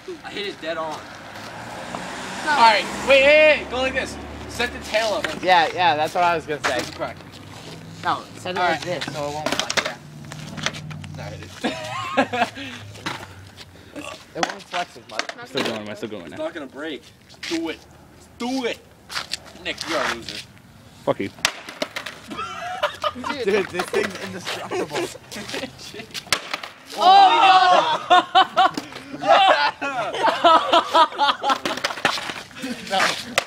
I hit it dead on. Alright, wait, go like this. Set the tail up. Like yeah, that's what I was gonna say. correct. No, set it like this so it won't flex. It won't flex as much. I'm still going It's now. not gonna break. Do it. Do it. Nick, you are a loser. Fuck you. Dude, this thing's indestructible. Oh, no!